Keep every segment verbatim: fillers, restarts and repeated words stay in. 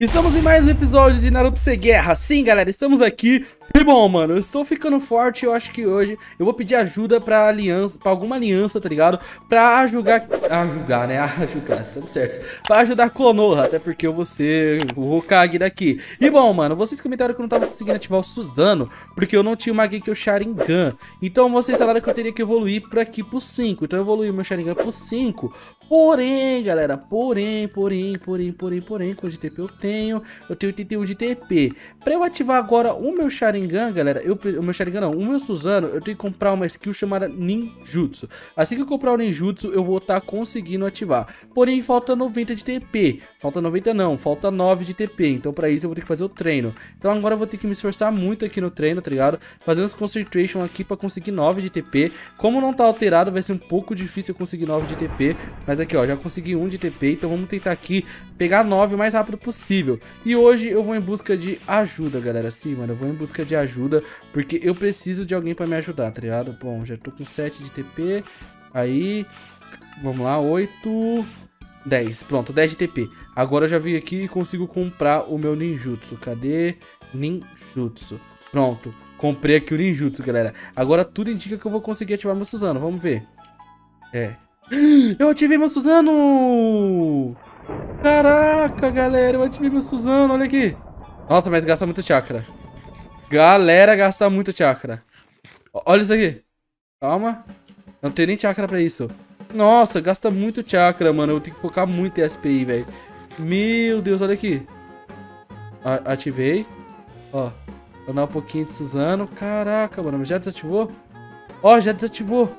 Estamos em mais um episódio de Naruto C Guerra. Sim, galera, estamos aqui. E bom, mano, eu estou ficando forte. Eu acho que hoje eu vou pedir ajuda pra aliança, pra alguma aliança, tá ligado? Pra ajudar, ajudar, né? Ajudar, estamos certos. Pra ajudar a Konoha, até porque eu vou ser o Hokage daqui. E bom, mano, vocês comentaram que eu não tava conseguindo ativar o Susanoo porque eu não tinha uma Genkyo Sharingan. Então vocês falaram que eu teria que evoluir por aqui pro cinco. Então eu evoluí o meu Sharingan pro cinco. Porém, galera, porém, porém, porém, porém, porém, quanto de T P eu tenho? Eu tenho oitenta e um de T P. Pra eu ativar agora o meu Sharingan, galera, eu, o meu Sharingan não, o meu Susanoo, eu tenho que comprar uma skill chamada Ninjutsu. Assim que eu comprar o Ninjutsu, eu vou estar tá conseguindo ativar. Porém, falta noventa de T P. Falta noventa não, falta nove de T P. Então pra isso eu vou ter que fazer o treino. Então agora eu vou ter que me esforçar muito aqui no treino, tá ligado? Fazer uns concentration aqui pra conseguir nove de T P. Como não tá alterado, vai ser um pouco difícil eu conseguir nove de T P. Mas aqui, ó, já consegui um de T P. Então vamos tentar aqui pegar nove o mais rápido possível. E hoje eu vou em busca de ajuda, galera. Sim, mano, eu vou em busca de ajuda, porque eu preciso de alguém pra me ajudar, tá ligado? Bom, já tô com sete de T P. Aí, vamos lá, oito, dez. Pronto, dez de T P. Agora eu já vim aqui e consigo comprar o meu Ninjutsu. Cadê? Ninjutsu. Pronto, comprei aqui o Ninjutsu, galera. Agora tudo indica que eu vou conseguir ativar meu Susanoo. Vamos ver. É. Eu ativei meu Susanoo! Caraca, galera, eu ativei meu Susanoo, olha aqui. Nossa, mas gasta muito chakra. Galera, gasta muito chakra. Olha isso aqui. Calma. Eu não tenho nem chakra pra isso. Nossa, gasta muito chakra, mano. Eu tenho que focar muito em S P I, velho. Meu Deus, olha aqui. A ativei. Ó, vou dar um pouquinho de Susanoo. Caraca, mano, já desativou? Ó, já desativou.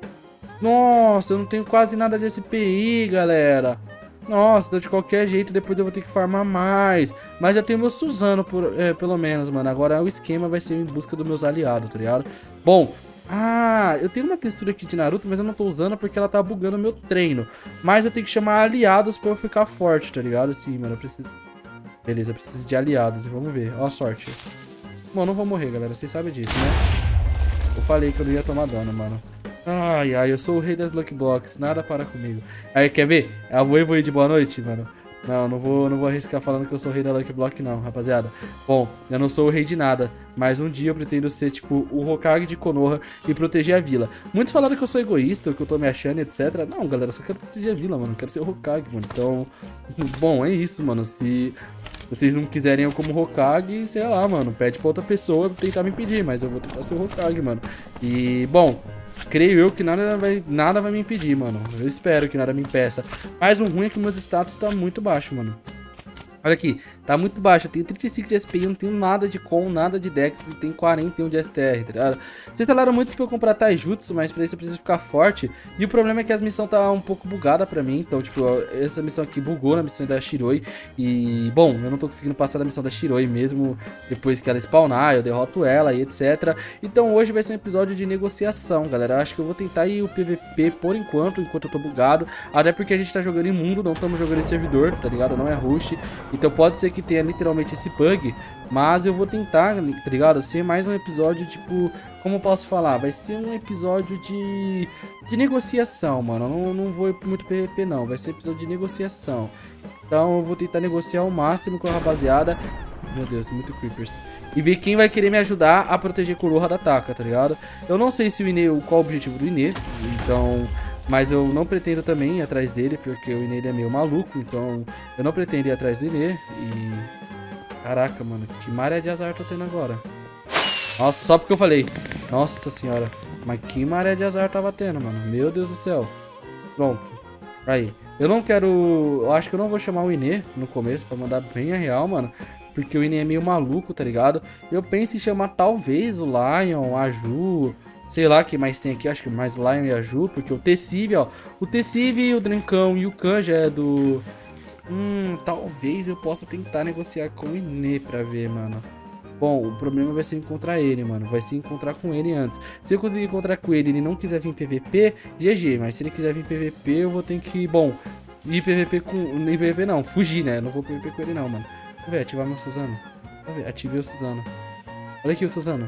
Nossa, eu não tenho quase nada de S P I, galera. Nossa, então de qualquer jeito depois eu vou ter que farmar mais. Mas já tenho meu Susanoo, por, é, pelo menos, mano. Agora o esquema vai ser em busca dos meus aliados, tá ligado? Bom, ah, eu tenho uma textura aqui de Naruto, mas eu não tô usando porque ela tá bugando o meu treino. Mas eu tenho que chamar aliados pra eu ficar forte, tá ligado? Sim, mano, eu preciso... Beleza, eu preciso de aliados e vamos ver. Ó a sorte. Bom, não vou morrer, galera. Vocês sabem disso, né? Eu falei que eu não ia tomar dano, mano. Ai, ai, eu sou o rei das Lucky Blocks, nada para comigo. Aí, quer ver? A Voivode de boa noite, mano. Não, não vou, não vou arriscar falando que eu sou o rei da Lucky Block, não, rapaziada. Bom, eu não sou o rei de nada, mas um dia eu pretendo ser, tipo, o Hokage de Konoha e proteger a vila. Muitos falaram que eu sou egoísta, que eu tô me achando, etcétera. Não, galera, eu só quero proteger a vila, mano. Eu quero ser o Hokage, mano. Então, bom, é isso, mano. Se vocês não quiserem eu como Hokage, sei lá, mano, pede pra outra pessoa tentar me impedir, mas eu vou tentar ser o Hokage, mano. E, bom... Creio eu que nada vai, nada vai me impedir, mano. Eu espero que nada me impeça. Mas o ruim é que meus status tá muito baixo, mano. Olha aqui, tá muito baixo. Eu tenho trinta e cinco de S P I, não tenho nada de com, nada de Dex e tenho quarenta e um de S T R, tá ligado? Vocês falaram muito pra eu comprar Taijutsu, mas pra isso eu preciso ficar forte. E o problema é que as missões tá um pouco bugada pra mim. Então, tipo, essa missão aqui bugou na missão da Shiroi. E, bom, eu não tô conseguindo passar da missão da Shiroi mesmo depois que ela spawnar, eu derroto ela e etcétera. Então hoje vai ser um episódio de negociação, galera. Eu acho que eu vou tentar ir o P V P por enquanto, enquanto eu tô bugado. Até porque a gente tá jogando em mundo, não estamos jogando em servidor, tá ligado? Não é rush. Então pode ser que tenha literalmente esse bug, mas eu vou tentar, tá ligado? Ser mais um episódio, tipo, como eu posso falar? Vai ser um episódio de, de negociação, mano. Eu não, não vou ir muito P V P, não. Vai ser um episódio de negociação. Então eu vou tentar negociar o máximo com a rapaziada. Meu Deus, muito creepers. E ver quem vai querer me ajudar a proteger Konoha da Taka, tá ligado? Eu não sei se o Ine, qual o objetivo do Ine, então... Mas eu não pretendo também ir atrás dele, porque o Ine ele é meio maluco, então eu não pretendo ir atrás do Ine. E... Caraca, mano, que maré de azar tô tendo agora. Nossa, só porque eu falei. Nossa senhora, mas que maré de azar tava tendo, mano. Meu Deus do céu. Pronto. Aí, eu não quero... Eu acho que eu não vou chamar o Ine no começo, pra mandar bem a real, mano. Porque o Ine é meio maluco, tá ligado? Eu penso em chamar talvez o Lion, a Ju... Sei lá o que mais tem aqui, acho que mais o Lion e a Ju, porque o Tessive, ó. O Tessive, o Drancão e o Kan já é do... Hum, talvez eu possa tentar negociar com o Ine pra ver, mano. Bom, o problema vai ser encontrar ele, mano. Vai ser encontrar com ele antes. Se eu conseguir encontrar com ele e ele não quiser vir em P V P, G G. Mas se ele quiser vir em P V P, eu vou ter que, bom, ir P V P com... Nem P V P não, fugir, né? Eu não vou P V P com ele não, mano. Vamos ver, ativar meu Susanoo. Vamos ver, ativei o Susanoo. Olha aqui o Susanoo.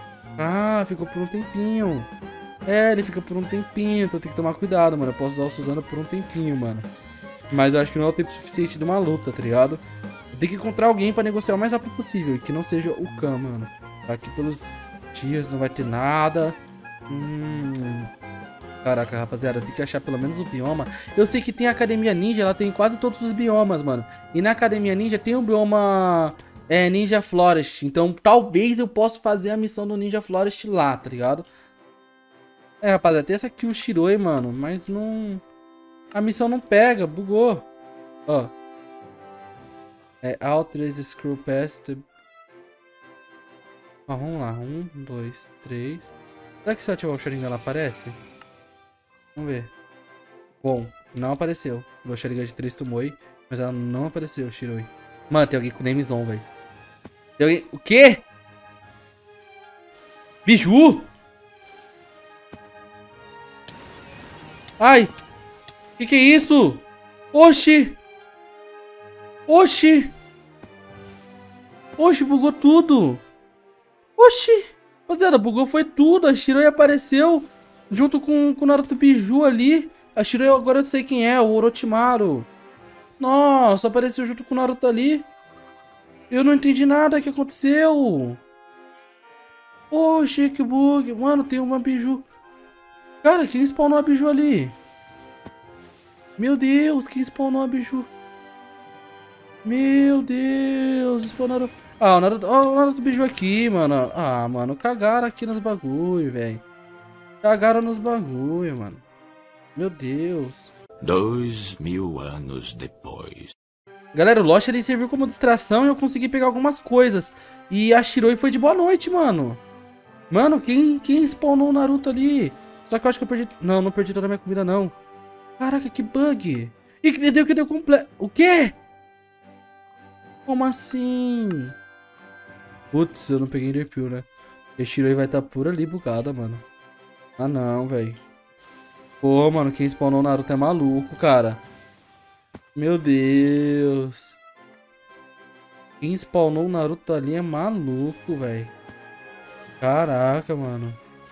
Ah, ficou por um tempinho. É, ele fica por um tempinho, então tem que tomar cuidado, mano. Eu posso usar o Susanoo por um tempinho, mano. Mas eu acho que não é o tempo suficiente de uma luta, tá ligado? Eu tenho que encontrar alguém pra negociar o mais rápido possível. E que não seja o Khan, mano. Aqui pelos dias não vai ter nada. Hum... Caraca, rapaziada, tem que achar pelo menos o bioma. Eu sei que tem a Academia Ninja, ela tem quase todos os biomas, mano. E na Academia Ninja tem o bioma é, Ninja Forest. Então talvez eu possa fazer a missão do Ninja Forest lá, tá ligado? É, rapaziada, tem essa aqui, o Shiroi, mano. Mas não... A missão não pega, bugou. Ó. É Outrace Screw Pass. Ó, vamos lá. Um, dois, três. Será que se eu ativar o Sharingan ela aparece? Vamos ver. Bom, não apareceu. O Sharingan de três Tomoe, mas ela não apareceu, Shiroi. Mano, tem alguém com Namezon, velho. Tem alguém... O quê? Biju? Ai! Que que é isso? Oxi! Oxi! Oxi, bugou tudo! Oxi! Rapaziada, bugou foi tudo. A Shiroi apareceu junto com, com o Naruto Biju ali. A Shiroi, agora eu sei quem é, o Orochimaru. Nossa, apareceu junto com o Naruto ali. Eu não entendi nada que aconteceu. Oxi, que bug. Mano, tem uma Biju. Cara, quem spawnou a Biju ali? Meu Deus, quem spawnou a Biju? Meu Deus, spawnaram... Ah, o Naruto, oh, o Naruto Biju aqui, mano. Ah, mano, cagaram aqui nos bagulho, velho. Cagaram nos bagulho, mano. Meu Deus. Dois mil anos depois. Galera, o Lost ele serviu como distração e eu consegui pegar algumas coisas. E a Shiroi foi de boa noite, mano. Mano, quem, quem spawnou o Naruto ali? Só que eu acho que eu perdi... Não, não perdi toda a minha comida, não. Caraca, que bug. E que deu que deu completo. O quê? Como assim? Putz, eu não peguei Enderpeel, né? E a Shiroi vai estar tá por ali bugada, mano. Ah, não, velho. Pô, mano, quem spawnou o Naruto é maluco, cara. Meu Deus. Quem spawnou o Naruto ali é maluco, velho. Caraca, mano.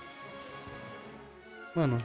Mano.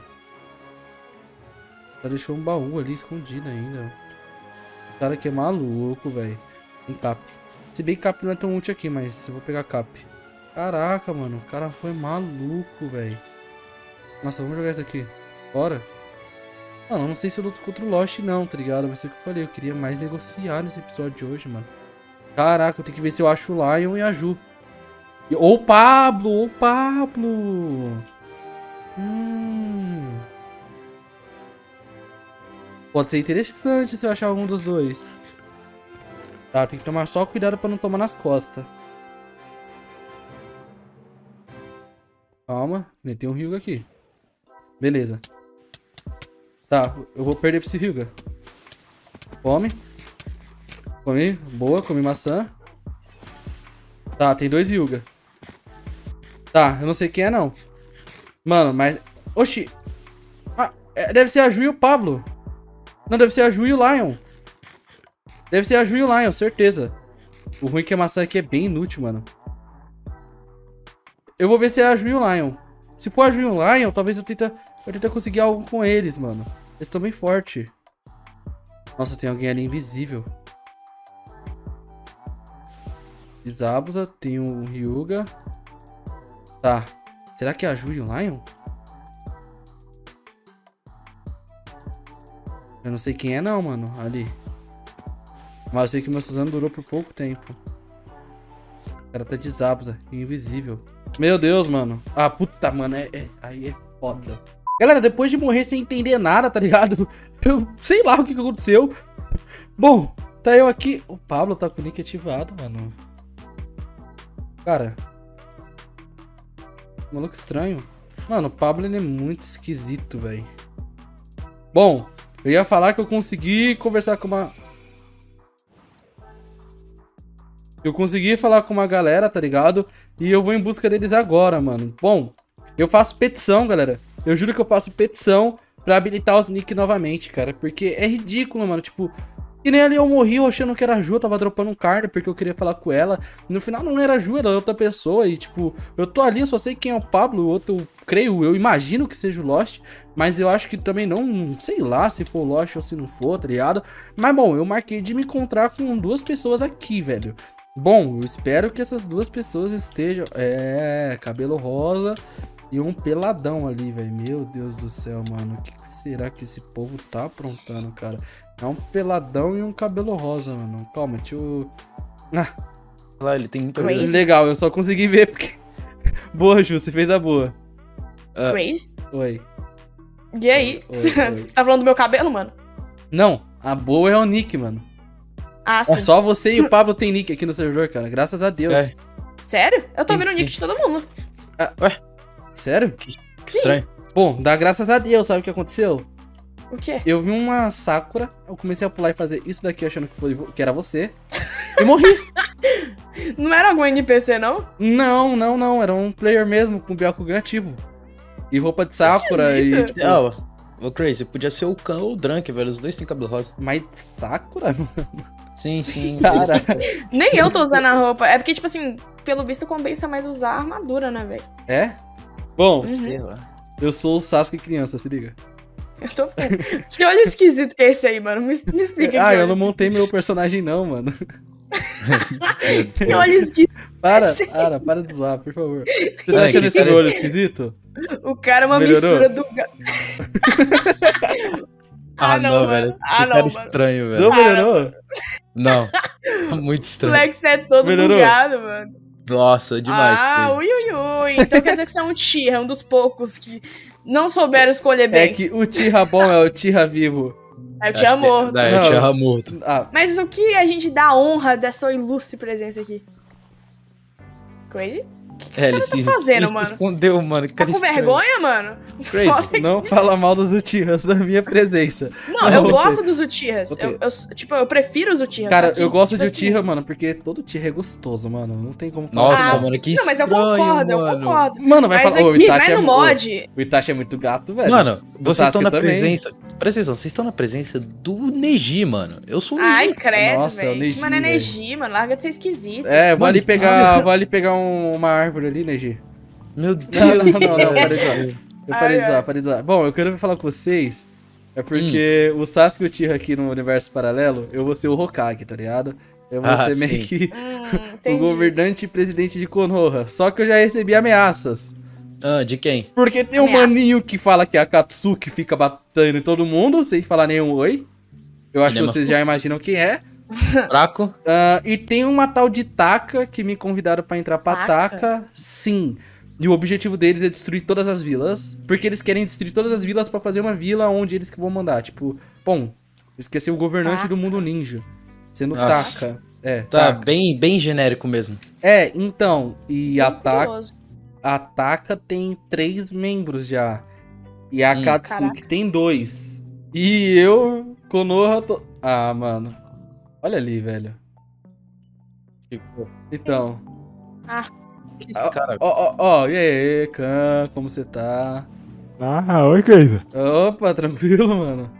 Ela deixou um baú ali escondido ainda. O cara aqui é maluco, velho. Tem cap. Se bem que cap não é tão útil aqui, mas eu vou pegar cap. Caraca, mano. O cara foi maluco, velho. Nossa, vamos jogar isso aqui. Bora. Mano, eu não sei se eu luto contra o Lost não, tá ligado? Vai ser o que eu falei. Eu queria mais negociar nesse episódio de hoje, mano. Caraca, eu tenho que ver se eu acho o Lion e a Ju. Ou o Pablo, ou o Pablo. Hum... Pode ser interessante se eu achar algum dos dois. Tá, tem que tomar só cuidado pra não tomar nas costas. Calma, tem um Hyuga aqui. Beleza. Tá, eu vou perder pra esse Hyuga. Come. Come, boa, come maçã. Tá, tem dois Hyuga. Tá, eu não sei quem é não. Mano, mas... Oxi. Ah, deve ser a Ju e o Pablo. Não, deve ser a Ju e o Lion. Deve ser a Ju e o Lion, certeza. O ruim é que a maçã aqui é bem inútil, mano. Eu vou ver se é a Ju e o Lion. Se for a Ju e o Lion, talvez eu tente, eu tente conseguir algo com eles, mano. Eles estão bem fortes. Nossa, tem alguém ali invisível. Zabuza, tem o Hyuga. Tá. Será que é a Ju e o Lion? Eu não sei quem é não, mano, ali. Mas eu sei que o meu Suzano durou por pouco tempo. O cara tá de Zabuza, invisível. Meu Deus, mano. Ah, puta, mano, é, é, aí é foda. Galera, depois de morrer sem entender nada, tá ligado? Eu sei lá o que, que aconteceu. Bom, tá eu aqui. O Pablo tá com o nick ativado, mano. Cara. Maluco estranho. Mano, o Pablo ele é muito esquisito, velho. Bom, eu ia falar que eu consegui conversar com uma... Eu consegui falar com uma galera, tá ligado? E eu vou em busca deles agora, mano. Bom, eu faço petição, galera. Eu juro que eu faço petição pra habilitar os nick novamente, cara. Porque é ridículo, mano. Tipo, E nem ali eu morri eu achando que era a Ju, eu tava dropando um card porque eu queria falar com ela. No final não era a Ju, era outra pessoa. E tipo, eu tô ali, eu só sei quem é o Pablo, o outro eu creio, eu imagino que seja o Lost. Mas eu acho que também não, sei lá se for o Lost ou se não for, tá ligado? Mas bom, eu marquei de me encontrar com duas pessoas aqui, velho. Bom, eu espero que essas duas pessoas estejam... É, cabelo rosa e um peladão ali, velho. Meu Deus do céu, mano. O que será que esse povo tá aprontando, cara? É um peladão e um cabelo rosa, mano. Calma, deixa eu... Ah. Lá, ele tem muita Crazy. Legal, eu só consegui ver porque... Boa, Ju, você fez a boa. Uh, Crazy? Oi. E aí? Oi, Você oi. tá falando do meu cabelo, mano? Não, a boa é o Nick, mano. Ah, sim. Só você e o Pablo tem Nick aqui no servidor, cara. Graças a Deus. É. Sério? Eu tô Sim, vendo o nick sim. de todo mundo. Sério? Que estranho. Bom, dá graças a Deus, sabe o que aconteceu? O quê? Eu vi uma Sakura, eu comecei a pular e fazer isso daqui achando que, foi, que era você. E morri. Não era algum N P C, não? Não, não, não. Era um player mesmo, com Byakugan ativo. E roupa de Sakura e Esquisito. tipo... Ah, o Crazy, podia ser o Khan ou o Drunk, velho. Os dois têm cabelo rosa. Mas Sakura? Sim, sim. Cara. Nem eu tô usando a roupa. É porque, tipo assim, pelo visto compensa mais usar a armadura, né, velho? É? Bom, Sei lá. eu sou o Sasuke criança, se liga. Eu tô ficando... Que olho esquisito que é esse aí, mano? Me, me explica. Ah, que eu olho não montei meu personagem não, mano. esquisito. Que olho esquisito. Para, Esse- para, para de zoar, por favor. Você tá Peraí, achando esse peraí. olho esquisito? O cara é uma Melhorou? mistura do... ga- Ah, não, mano. velho. Ah, que não, cara mano. estranho, velho. Não melhorou? Não. Muito O estranho. Lex é todo Melhorou? bugado, mano. Nossa, demais, Ah, Crazy. ui, ui, ui. Então quer dizer que você é um Tira, um dos poucos que não souberam escolher É bem. que o Tira bom é o Tira vivo. É o Tia Morto. É, eu Não. tinha morto. Ah, Mas o que a gente dá honra dessa ilustre presença aqui? Crazy? É, ele tá se, fazendo, ele se mano? escondeu, mano. Tá Cara com estranho. vergonha, mano? Crazy. Foda que- não fala mal dos Uchihas da minha presença. Não, eu Voltei. gosto dos Uchihas. Voltei. Eu, eu- tipo, eu prefiro os Uchihas. Cara, só que, eu gosto tipo de assim- Uchiha, mano, porque todo Uchiha é gostoso, mano. Não tem como falar. Nossa, Ah, mano, que Não, mas eu estranho, concordo, eu mano. concordo. Mano, vai Mas falar. Ô, o aqui, Itachi vai é no mu- mod. O Itachi é muito gato, velho. Mano, Do vocês estão Sasuke na também. presença. Presta atenção, vocês estão na presença do Neji, mano. Eu sou o Ai, Neji. credo, Nossa, é o velho. Neji, Que mano é velho. Neji, mano. Larga de ser esquisito. É, vou Mano, ali pegar, vou ali pegar um- uma árvore ali, Neji. Meu Deus. Não, não, não, não, parei de zoar. velho. Eu parei de Ai, zoar, ai. parei de zoar. Bom, eu quero falar com vocês. É porque o Sasuke e o Uchiha aqui no universo paralelo, eu vou ser o Hokage, tá ligado? Eu vou Ah, ser meio sim. que Hum, o entendi. governante e presidente de Konoha. Só que eu já recebi ameaças. Ah, de quem? Porque tem um Ameaças. maninho que fala que é a Katsuki fica batendo em todo mundo, sem falar nenhum oi. Eu acho Ele é que vocês já imaginam quem é. Fraco? Ah, e tem uma tal de Taka que me convidaram pra entrar pra Taka? Taka. Sim. E o objetivo deles é destruir todas as vilas. Porque eles querem destruir todas as vilas pra fazer uma vila onde eles que vão mandar. Tipo, bom, esqueci o governante Taka. do mundo ninja. Sendo Nossa. Taka. É, Tá, Taka. bem, bem genérico mesmo. É, então. E a Taka, Curioso. a Taka tem três membros já. E a Hum. Katsuki Caraca. tem dois. E eu, Konoha, tô... Ah, mano. Olha ali, velho. Tipo, Então. que esse cara. Ó, ó, ó, e aí, Khan, como você tá? Ah, oi, Crazy. Opa, tranquilo, mano.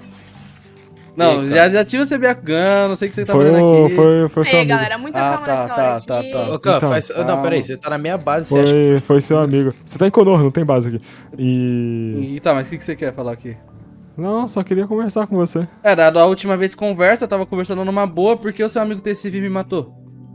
Não, E aí, já, Khan? já tive esse Byakugan, não sei o que você tá Foi, fazendo o, aqui. foi, foi seu Ei, amigo. galera, muita Ah, calma tá, nessa tá, hora tá, aqui. tá. Ô, Khan, Então, faz... Não, calma. peraí, você tá na minha base, você acha que... Foi, foi seu amigo. Você tá em Konoha, não tem base aqui. E... E tá, mas o que, que você quer falar aqui? Não, só queria conversar com você. É, da, da última vez conversa, eu tava conversando numa boa porque o seu amigo T C V me matou.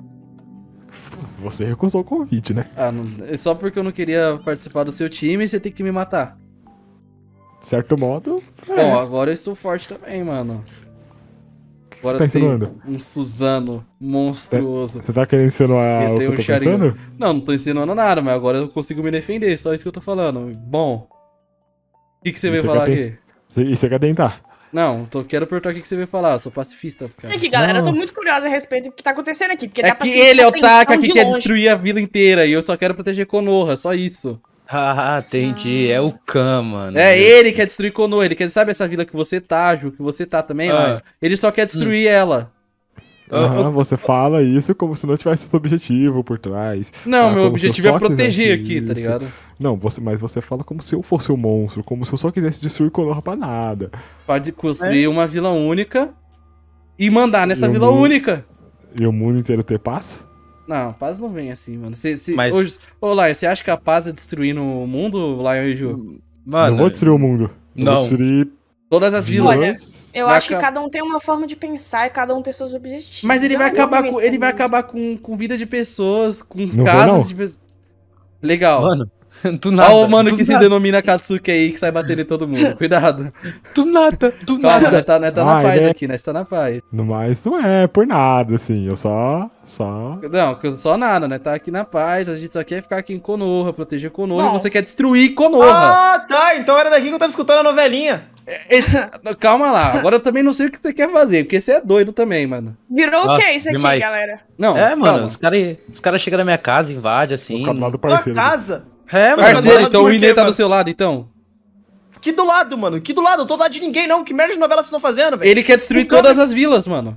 Você recusou o convite, né? Ah, não, é só porque eu não queria participar do seu time, você tem que me matar. De certo modo, é. Bom, agora eu estou forte também, mano. Agora tá eu tenho insinuando? um Suzano monstruoso. Você tá querendo insinuar Eu o que tenho eu um tô Sharingan. pensando? Não, não tô ensinando nada, mas agora eu consigo me defender, só isso que eu tô falando. Bom. O que, que você E veio você falar quer aqui? E você quer tentar? Não, tô, quero perguntar o que, que você veio falar, eu sou pacifista, cara. Aqui, galera, eu tô Não. muito curiosa a respeito do que tá acontecendo aqui. Porque É dá pra que sentir ele é a o Taka tensão que de quer longe. destruir a vila inteira e eu só quero proteger Konoha, só isso. Ah, entendi. É o Khan, mano. É, ele quer destruir Konoha, ele quer, sabe essa vila que você tá, Ju, que você tá também, Ah. Lion? Ele só quer destruir ela. Ô, Aham, ô, você fala isso como se não tivesse esse objetivo por trás. Não, Ah, meu como se eu objetivo é só proteger quisesse aqui, tá isso. ligado? Não, você, mas você fala como se eu fosse o monstro, como se eu só quisesse destruir Konoha pra nada. Pode construir uma vila única e mandar nessa E o vila mundo- única. E o mundo inteiro ter paz? Não, paz não vem assim, mano. Cê, cê, Mas- hoje, ô, Lion, você acha que a paz é destruindo o mundo, Lion e Ju? Mano, não vou destruir o mundo. Eu não. Vou destruir Todas as vilas. Olha, vilas. Eu Vai acho que acabar- cada um tem uma forma de pensar e cada um tem seus objetivos. Mas ele Eu vai não vou acabar me com, meter ele vai nisso. acabar com, com vida de pessoas, com Não vou, casas não. de pessoas. Legal. Mano, do nada. Olha o mano do que se nada, denomina Katsuki aí, que sai batendo em todo mundo. Cuidado. Do nada, do Calma, nada. nós tá, nós tá na Ah, paz ele é- aqui, nós tá na paz. No mais, não é por nada, assim. Eu só. Só. Não, que só nada, né? Tá aqui na paz, a gente só quer ficar aqui em Konoha, proteger Konoha, Bom. e você quer destruir Konoha. Ah, tá. Então era daqui que eu tava escutando a novelinha. Esse- Calma lá, agora eu também não sei o que você quer fazer, porque você é doido também, mano. Virou o Nossa, que isso aqui, demais. galera? Não, É, mano, calma. os caras os cara chegam na minha casa, invadem assim. Vou ficar do lado do Tua parceiro. casa. É, mano. Parceiro, Agora então por o quê, Inê tá do mano? seu lado, então. Que do lado, mano. Que do lado. Eu tô do lado de ninguém, não. Que merda de novela vocês estão fazendo, velho? Ele quer destruir O cara- todas as vilas, mano.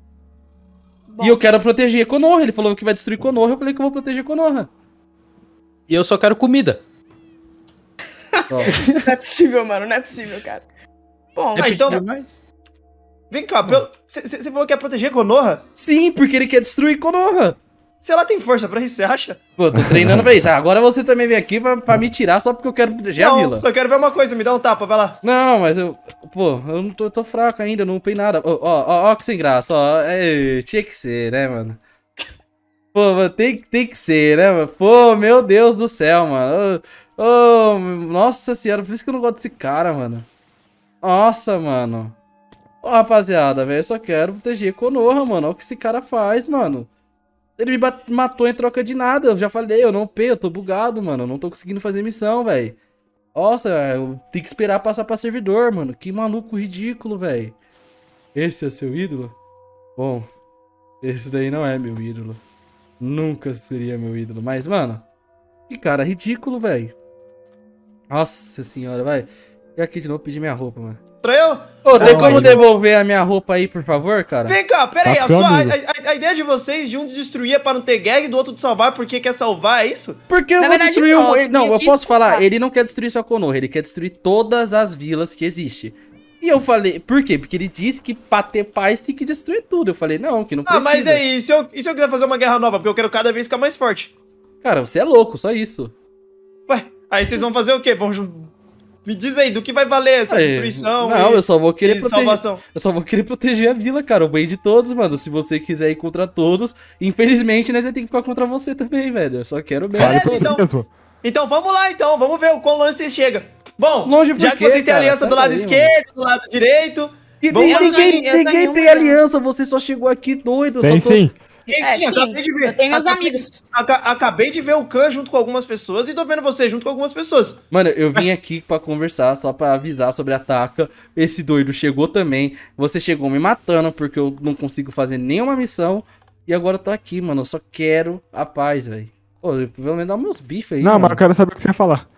Bom, E eu quero proteger Konoha, ele falou que vai destruir Konoha, eu falei que eu vou proteger Konoha. E eu só quero comida. Ó, não é possível, mano. Não é possível, cara. Bom, Ah, então- demais. Vem cá, você falou que ia proteger Konoha? sim, porque ele quer destruir Konoha. Se ela tem força pra isso, você acha? Pô, eu tô treinando pra isso. Ah, agora você também vem aqui pra, pra me tirar só porque eu quero proteger a não, vila. só quero ver uma coisa. Me dá um tapa, vai lá. Não, mas eu. Pô, eu não tô, eu tô fraco ainda, eu não upei nada. Ó, ó, ó, ó que sem graça, ó. É, tinha que ser, né, mano? Pô, mano, tem, tem que ser, né, mano? Pô, meu Deus do céu, mano. Ô, ô, nossa senhora, por isso que eu não gosto desse cara, mano. Nossa, mano. Ó, rapaziada, velho, eu só quero proteger Konoha, mano. Olha o que esse cara faz, mano. Ele me bat- matou em troca de nada. Eu já falei, eu não upei, eu tô bugado, mano. Eu não tô conseguindo fazer missão, velho. Nossa, eu tenho que esperar passar pra servidor, mano. Que maluco ridículo, velho. Esse é seu ídolo? Bom, esse daí não é meu ídolo. Nunca seria meu ídolo. Mas, mano, que cara ridículo, velho. Nossa senhora, vai. E aqui de novo pedir minha roupa, mano. Traiu? Ô, tem Não, como mas- devolver a minha roupa aí, por favor, cara? Vem cá, pera aí. Tá A, com seu sua- a- amigo. a- a ideia de vocês de um destruir é pra não ter gag e do outro de salvar porque quer salvar, é isso? Porque eu Na vou verdade, destruir não, o... eu Não, eu quis posso falar, falar. ele não quer destruir só Konoha, ele quer destruir todas as vilas que existem. E eu falei, por quê? Porque ele disse que pra ter paz tem que destruir tudo. Eu falei, não, que não Ah, precisa. mas aí, e se eu, e se eu quiser fazer uma guerra nova? Porque eu quero cada vez ficar mais forte. Cara, você é louco, só isso. Ué, aí vocês vão fazer o quê? Vão ju- Me diz aí, do que vai valer essa Aí, destruição Não, e, eu só vou querer e proteger. salvação? Eu só vou querer proteger a vila, cara. O bem de todos, mano. Se você quiser ir contra todos, infelizmente, nós vamos ter que ficar contra você também, velho. Eu só quero o bem Beleza, de Fale todos. por então. você mesmo. Então vamos lá, então. Vamos ver o quão longe vocês chegam. Bom, Longe por já que quê, vocês têm cara? aliança Sai do lado daí, esquerdo, do lado direito... E Vamos ninguém, lá, ninguém, eu tenho ninguém uma tem aliança. aliança, você só chegou aqui doido. Tem só tô- sim. É, sim, acabei de ver. eu tenho meus Acabei- amigos. aca- acabei de ver o Khan junto com algumas pessoas e tô vendo você junto com algumas pessoas. Mano, eu vim aqui pra conversar, só pra avisar sobre a Taka. Esse doido chegou também. Você chegou me matando porque eu não consigo fazer nenhuma missão. E agora eu tô aqui, mano. Eu só quero a paz, velho. Pô, pelo menos dá meus bifes aí. Não, mas mano. eu quero saber o que você ia falar.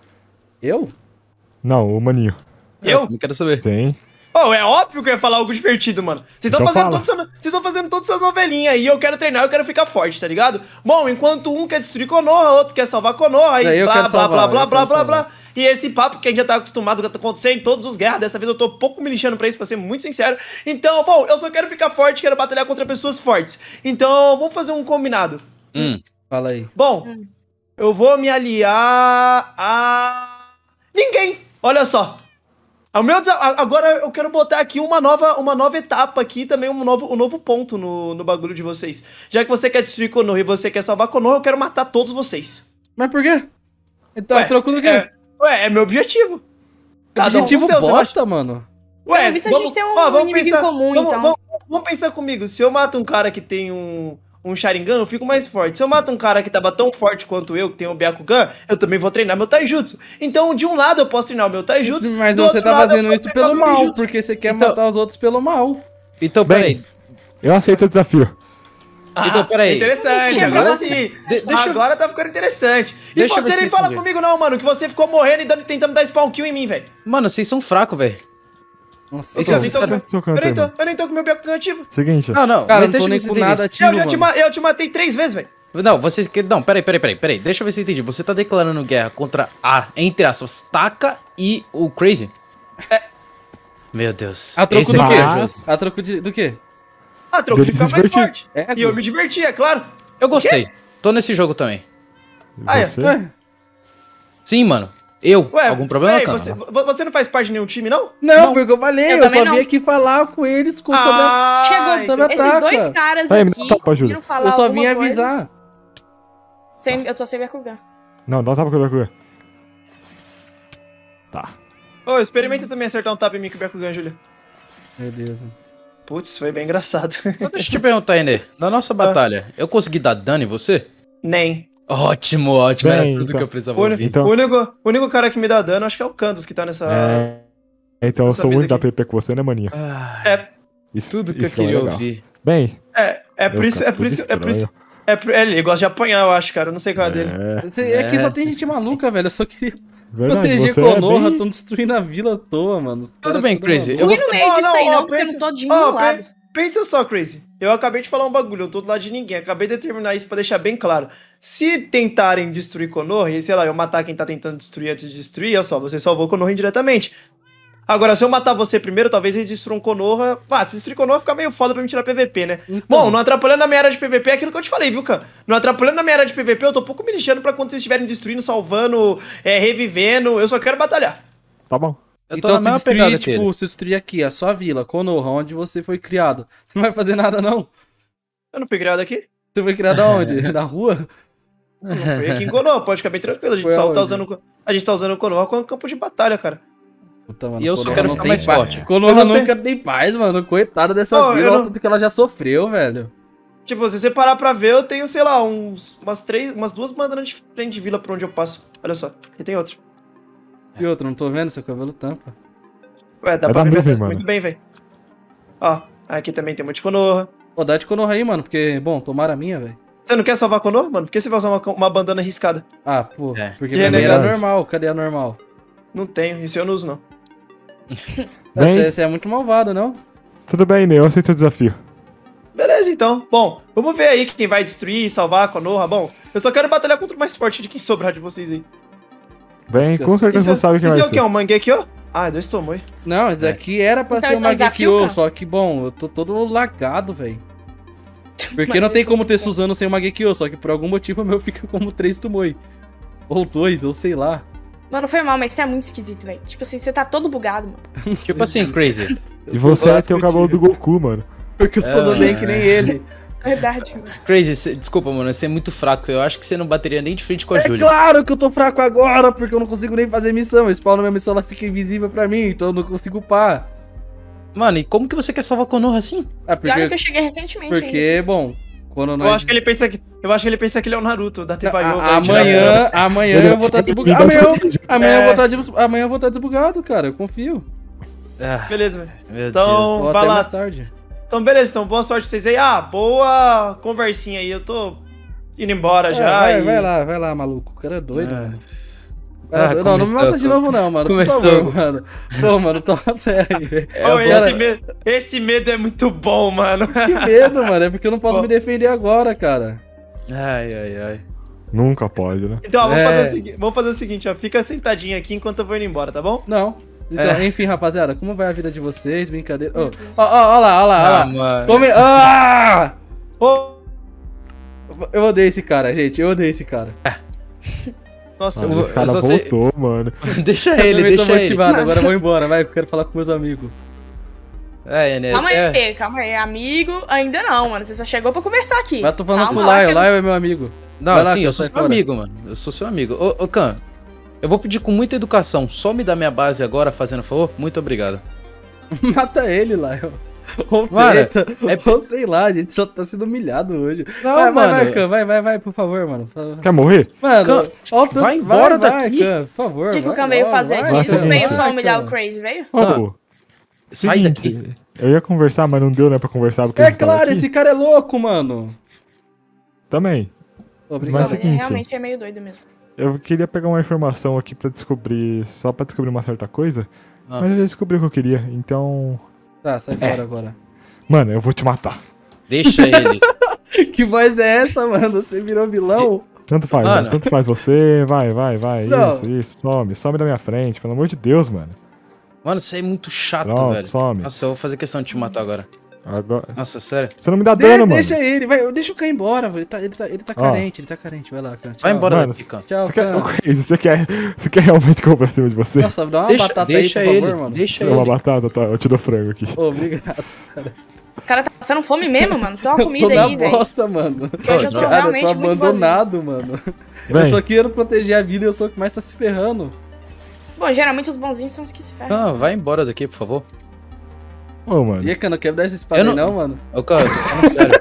Eu? Não, o maninho. Eu? também quero saber. Tem. Oh, é óbvio que eu ia falar algo divertido, mano. Vocês estão Então fazendo, fala. todas essas- vocês estão fazendo todas essas novelinhas aí. Eu quero treinar, eu quero ficar forte, tá ligado? Bom, enquanto um quer destruir Konoha, outro quer salvar Konoha, aí É, eu blá, quero blá, salvar, blá, blá, eu blá, quero blá, salvar. blá. E esse papo que a gente já tá acostumado a acontecer em todos os guerras. Dessa vez eu tô pouco me lixando pra isso, pra ser muito sincero. Então, bom, eu só quero ficar forte, quero batalhar contra pessoas fortes. Então, vamos fazer um combinado. Hum. Fala aí. Bom, Hum. eu vou me aliar a... Ninguém! Olha só. O meu desa- a- Agora eu quero botar aqui uma nova, uma nova etapa aqui, também um novo, um novo ponto no, no bagulho de vocês. Já que você quer destruir Konoha e você quer salvar Konoha, eu quero matar todos vocês. Mas por quê? Então, Ué, troco do quê? É, ué, é meu objetivo. Cada um com Objetivo o seu, você bosta, mano. Ué, Pelo visto, a gente tem um ó, vamos inimigo em comum, vamos, então. Vamos, vamos pensar comigo. Se eu mato um cara que tem um, um Sharingan, eu fico mais forte. Se eu mato um cara que tava tão forte quanto eu, que tem um Byakugan, eu também vou treinar meu Taijutsu. Então, de um lado eu posso treinar o meu Taijutsu. Mas do você outro tá lado eu fazendo posso isso treinar pelo meu mal, ninjutsu. porque você quer Então- matar os outros pelo mal. Então, Bem, peraí. Eu aceito o desafio. Ah, Então, peraí. Interessante, Tinha agora proposta. sim. De- deixa eu- agora tá ficando interessante. E Deixa eu ver você se nem eu fala entendi. comigo não, mano, que você ficou morrendo e dando- tentando dar spawn kill em mim, velho. Mano, vocês são fracos, velho. Nossa, Esse Eu é nem o tô com- cara- Seu eu canto, nem tô- irmão. eu nem tô com meu Byakugan ativo. Seguinte. Não, não, cara, mas não deixa tô eu nem ver se com eu entendi nada isso. ativo, Eu, já te, mano. ma- eu te matei três vezes, velho. Não, vocês que. Não, peraí, peraí, peraí, peraí. Deixa eu ver se eu entendi. Você tá declarando guerra contra a, entre aspas, Taka e o Crazy? É. Meu Deus. A troco Esse do é quê? corajoso. A troco de, do quê? Ah, troco Deve de ficar se mais divertir. forte. É, E eu me diverti, é claro. Eu gostei. Tô nesse jogo também. Ah, é. Você? Ué, Sim, mano. Eu? Ué, Algum problema, peraí, cara? você, vo- você não faz parte de nenhum time, não? não, porque eu falei, Eu eu, também só não. vim aqui falar com eles com sobre a... Ah, Chegou então- sobre a esses ataca. dois caras Aí, me aqui dá uma tapa, Júlia. viram falar Eu só alguma vim coisa. avisar. Sem- eu tô sem Byakugan. Não, dá um tapa com o Byakugan. Tá. Ô, experimenta também acertar um tapa em mim com o Byakugan, Júlia. Meu Deus, mano. Putz, foi bem engraçado. Então, deixa eu te perguntar, Enê. Na nossa batalha, eu consegui dar dano em você? Nem. Ótimo, ótimo. Era Bem, tudo então. que eu precisava O, uni- ouvir. Então- o único, o único cara que me dá dano, acho que é o Candos, que tá nessa... É. Então eu Essa sou o mesa único da aqui. P P com você, né, maninha? Ah, É, Isso, tudo que eu isso é queria legal. ouvir. Bem, é, é por eu isso, é ficar por isso, tudo que- é por isso, estranho. é por- é, ele gosta de apanhar, eu acho, cara, eu não sei qual é a dele. É, É que só tem gente maluca, velho. Eu só queria verdade, proteger você Konoha. é bem... Tão destruindo a vila à toa, mano. Os Tudo caras bem, tudo Crazy. maluco. Eu vou Fui no ficar... meio Ó, disso não, aí, ó, não, porque eu pensa- não tô de ó, nenhum pe- lado. Pensa só, Crazy. Eu acabei de falar um bagulho, eu tô do lado de ninguém. Acabei de determinar isso pra deixar bem claro. Se tentarem destruir Konoha, e sei lá, eu matar quem tá tentando destruir antes de destruir, olha só, você salvou Konoha indiretamente. Agora, se eu matar você primeiro, talvez eles destruam Konoha. Ah, se destruir Konoha fica meio foda pra me tirar P V P, né? Então. Bom, não atrapalhando a minha área de P V P é aquilo que eu te falei, viu, Khan? Não atrapalhando a minha área de P V P, eu tô um pouco me lixando pra quando vocês estiverem destruindo, salvando, é, revivendo. Eu só quero batalhar. Tá bom. Eu tô Então na se mesma destruir, pegada que ele. tipo, se destruir aqui a sua vila, Konoha, onde você foi criado, você não vai fazer nada, não. Eu não fui criado aqui. Você foi criado aonde? Na rua? Não fui aqui em Konoha, pode ficar bem tranquilo. A gente Foi só aonde? tá usando, a gente tá usando Konoha como campo de batalha, cara. Puta, mano, E eu só Konoha quero não ficar tem mais paz. forte. Konoha Eu não nunca tem paz, mano. Coitada dessa Não, eu vila, não- olha tudo que ela já sofreu, velho. Tipo, se você parar pra ver, eu tenho, sei lá, uns, umas três, umas duas bandanas diferentes de vila por onde eu passo. Olha só, aqui tem outra. E outra, não tô vendo, seu cabelo tampa. Ué, dá É pra da ver minha nuvem, testa mano. muito bem, velho. Ó, aqui também tem um monte de Konoha. Pô, dá de Konoha aí, mano, porque, bom, tomaram a minha, velho. Você não quer salvar Konoha, mano? Por que você vai usar uma, uma bandana riscada? Ah, pô, É. porque E pra é mim era verdade. normal. Cadê a normal? Não tenho, isso eu não uso, não. Bem- Você, você é muito malvado, não? Tudo bem, Ney, eu aceito o desafio. Beleza, então. Bom, vamos ver aí quem vai destruir e salvar a Konoha. Bom, eu só quero batalhar contra o mais forte de quem sobrar de vocês aí. Bem, Nossa, com certeza Isso você sabe quem isso vai é o que? ser. Um Mangekyou? Ah, é dois Tomoe. Não, esse daqui era pra Então ser esse uma é um desafio, Magekyo, cara? só que, bom, eu tô todo lagado, velho. Porque não tem como ter Suzano sem o Magekyo, só que por algum motivo o meu fica como três Tomoe. Ou dois, ou sei lá. Mano, foi mal, mas você é muito esquisito, velho. Tipo assim, você tá todo bugado, mano. Não Tipo sei. assim, Crazy. Eu E sou você vai clássico ter o cabelo do Tiro. Goku, mano. Porque eu sou do É. bem que nem ele. Verdade, mano. Crazy, cê- desculpa, mano, você é muito fraco. Eu acho que você não bateria nem de frente com a É Júlia. claro que eu tô fraco agora, porque eu não consigo nem fazer missão. Eu spawno minha missão, ela fica invisível pra mim, então eu não consigo upar. Mano, e como que você quer salvar Konoha assim? Ah, E olha que porque, eu cheguei recentemente ainda. porque bom, quando nós... Eu acho que ele pensa que. Eu acho que ele pensa que ele é o Naruto, da Não, Tebayo. a- amanhã, amanhã eu vou estar desbugado. Amanhã, eu- amanhã eu vou estar des- amanhã eu vou estar desbugado, cara, eu confio. Ah, Beleza, velho. meu Então- Ou vai até lá. mais tarde. Então, beleza, então boa sorte pra vocês aí. Ah, boa conversinha aí. Eu tô indo embora É, já. vai, e... vai lá, vai lá, maluco. O cara é doido, Ah. mano. Ah, Cara, não, não me começou, mata de novo não, mano. começou. Por favor, mano. Pô, mano, toma sério, velho. É, Ô, agora- esse, medo, esse medo é muito bom, mano. Que medo, mano. É porque eu não posso Bom. me defender agora, cara. Ai, ai, ai. Nunca pode, né? Então, ó, vamos, É. fazer o segui- vamos fazer o seguinte, ó. Fica sentadinho aqui enquanto eu vou indo embora, tá bom? Não. Então, É. enfim, rapaziada, como vai a vida de vocês? Brincadeira. Ó, Meu Deus. ó, ó, ó lá, ó lá, ó Ah, lá. mano. Come... Ah! Ô, Eu odeio esse cara, gente. Eu odeio esse cara. nossa, Eu Mano, vou- esse cara eu só sei- voltou, mano. Deixa Eu ele, também tô deixa ele. motivado, agora eu vou embora, vai. Eu quero falar com meus amigos. É, né? Calma é. aí, calma aí. Amigo, ainda não, mano. Você só chegou pra conversar aqui. Mas eu tô falando Calma com o lá, Lion. que- O Lion é meu amigo. Não, Vai lá, sim, Khan, eu sou sai seu fora. amigo, mano. Eu sou seu amigo. Ô, ô, Khan, eu vou pedir com muita educação. Só me dá minha base agora, fazendo favor. Muito obrigado. Mata ele, Lion. Ou Mano, treta, é- ou sei lá, a gente só tá sendo humilhado hoje. Não, vai, vai, mano. vai, Khan, vai, vai, vai, por favor, mano. Quer morrer? Mano, Khan, ó o tanto- vai embora vai, daqui. Khan, por favor. O que, que o vai Khan veio logo, fazer vai, aqui? vai, Não vai, veio vai, só humilhar Khan. o Crazy, veio? Ô, Ah, pô, Sai seguinte, daqui. eu ia conversar, mas não deu, né, pra conversar porque É a gente tava claro, aqui. esse cara é louco, mano. Também. Obrigado. Mas é Ele seguinte, realmente é meio doido mesmo. eu queria pegar uma informação aqui pra descobrir, só pra descobrir uma certa coisa, Ah. mas eu já descobri o que eu queria, então... Tá, sai fora agora. Mano, eu vou te matar. Deixa ele. Que voz é essa, mano? Você virou vilão? Tanto faz, Mano. mano, tanto faz você, vai, vai, vai, Não. isso, isso, some, some da minha frente, pelo amor de Deus, mano. Mano, você é muito chato, Pronto, velho. some. Nossa, eu vou fazer questão de te matar agora. Agora... Nossa, sério. Você não me dá De- dano, mano. deixa ele, vai, deixa o Khan embora, velho. Ele tá, ele tá, ele tá Ó. carente, ele tá carente. Vai lá, Khan. Tchau. Vai embora Mano, daqui, Khan. Tchau, Você quer... Khan. Ô, Crazy, você quer... Você quer realmente que eu vou pra cima de você? Nossa, dá uma Deixa, batata deixa aí, por ele, favor, mano. deixa Você quer uma ele. batata? Tá, eu te dou frango aqui. Ô, obrigado, cara. O cara tá passando fome mesmo, mano. Toma Eu comida tô na aí, velho. bosta, mano. Porque hoje eu tô Cara, Cara, eu realmente tô muito boazinha. abandonado, mano. Eu Vem. só quero proteger a vida e eu sou o que mais tá se ferrando. Bom, geralmente os bonzinhos são os que se ferram. Khan, vai embora daqui, por favor. Ô, mano. E aí, Khan, não quer me dar essa espada Eu aí não- não, mano? Ô, Khan, eu tô falando sério.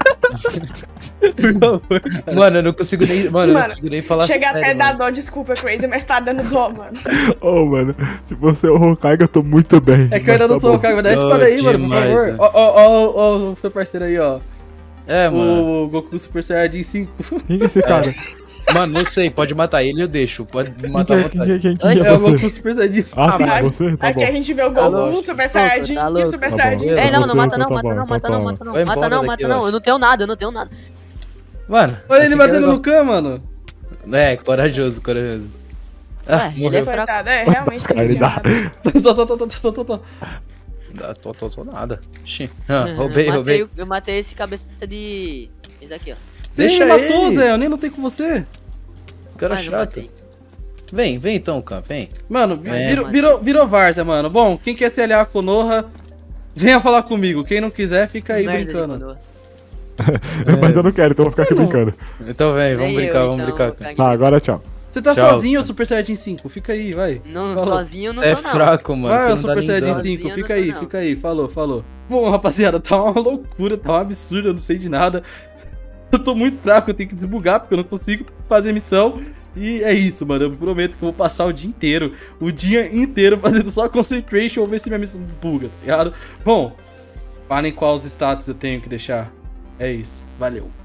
Por favor. Mano, eu não consigo nem. Mano, eu não Mano, consigo nem falar Chega sério. até dar mano. dó, desculpa, Crazy, mas tá dando dó, mano. Ô, mano. Se você é o Hokage, eu tô muito bem. É que eu ainda não Mas tô tá o cara, bom. me dá essa espada aí, mano, por Demais, favor. é. Ó, ó, ó, ó, o seu parceiro aí, ó. É, mano. O Goku Super Saiyajin cinco. Quem que é esse cara? Mano, não sei, pode matar ele, eu deixo. Pode me matar à Quem, vontade. quem, quem, quem Oi, é É o você? Goku Super Saiyajin cinco. Ah, tá, Ai, você? Tá bom. Aqui a gente vê o Tá Goku, louco. o Super Saiyajin Tá e o louco. Super Tá bom. Saiyajin. Ei, não, não Você, mata não, tá mata bom, não, tá mata não, bom. mata não. Vai Mata embora não, daqui, mata eu não. acho. Eu não tenho nada, eu não tenho nada. Mano. Olha ele esse batendo cara no Khan, mano. É, corajoso, corajoso. Ah, Ué, ele é morreu. fraco. Coitado, é, realmente Cara, não ele tinha dá. nada. Tô, tô, tô, tô, tô, tô, tô. Ah, tô, tô, tô nada. Ixi. Ah, Eu roubei, matei roubei. o- Eu matei esse cabeça de... Esse aqui, ó. Você Deixa me matou, ele. Zé. Eu nem lutei com você. Cara Mas eu chato. matei. Vem, vem então, Khan, vem. Mano, vi- É, virou, mas- virou, virou Várzea, mano. Bom, quem quer se aliar a Konoha, venha falar comigo. Quem não quiser, fica aí Merda de brincando. coroa. Mas eu não quero, então eu vou ficar aqui brincando. Então vem, vamos Nem brincar, eu, vamos então, brincar, vou Khan. ficar Tá, aqui. agora tchau. Você tá Tchau, sozinho, Khan. Super Saiyajin cinco. Fica aí, vai. Não, Falou. sozinho eu não Você é tô, não. fraco, mano. Vai, Você o não dá Super nem Saiyajin dó. Sozinho cinco. eu Fica não aí, tô, não. fica aí. Falou, falou. Bom, rapaziada, tá uma loucura, tá um absurdo, eu não sei de nada. Eu tô muito fraco, eu tenho que desbugar porque eu não consigo fazer missão. E é isso, mano. Eu prometo que eu vou passar o dia inteiro, o dia inteiro fazendo só concentration ou ver se minha missão desbuga, tá ligado? Bom, falem quais status eu tenho que deixar. É isso, valeu.